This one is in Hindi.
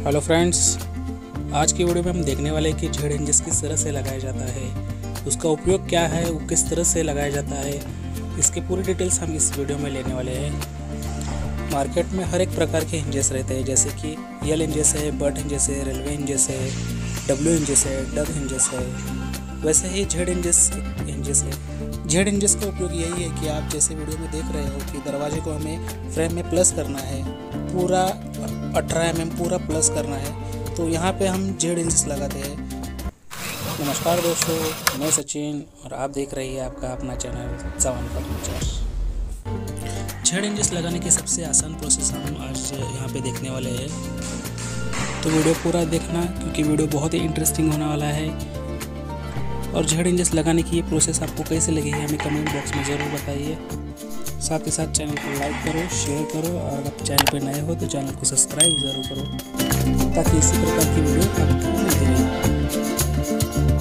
हेलो फ्रेंड्स, आज की वीडियो में हम देखने वाले हैं कि जेड इंजन किस तरह से लगाया जाता है, उसका उपयोग क्या है, वो किस तरह से लगाया जाता है, इसके पूरी डिटेल्स हम इस वीडियो में लेने वाले हैं। मार्केट में हर एक प्रकार के इंजस रहते हैं, जैसे कि यल इंजस है, बट इंजस है, रेलवे इंजस है, डब्ल्यू इंजस है, डग इंजस है। वैसे ही जेड इंजस है। जेड इंजस का उपयोग यही है कि आप जैसे वीडियो में देख रहे हो कि दरवाजे को हमें फ्रेम में प्लस करना है, पूरा 18 mm पूरा प्लस करना है, तो यहाँ पे हम जेड इंजस लगाते हैं। नमस्कार दोस्तों, मैं सचिन और आप देख रही है आपका अपना चैनल जवान फर्नीचर। जेड इंजस लगाने की सबसे आसान प्रोसेस हम आज यहाँ पे देखने वाले हैं, तो वीडियो पूरा देखना क्योंकि वीडियो बहुत ही इंटरेस्टिंग होने वाला है। और जेड इंजस लगाने की ये प्रोसेस आपको कैसे लगी है हमें कमेंट बॉक्स में ज़रूर बताइए। साथ ही साथ चैनल को लाइक करो, शेयर करो और अगर चैनल पर नए हो तो चैनल को सब्सक्राइब ज़रूर करो ताकि इसी प्रकार की वीडियो आपको मिलती रहे।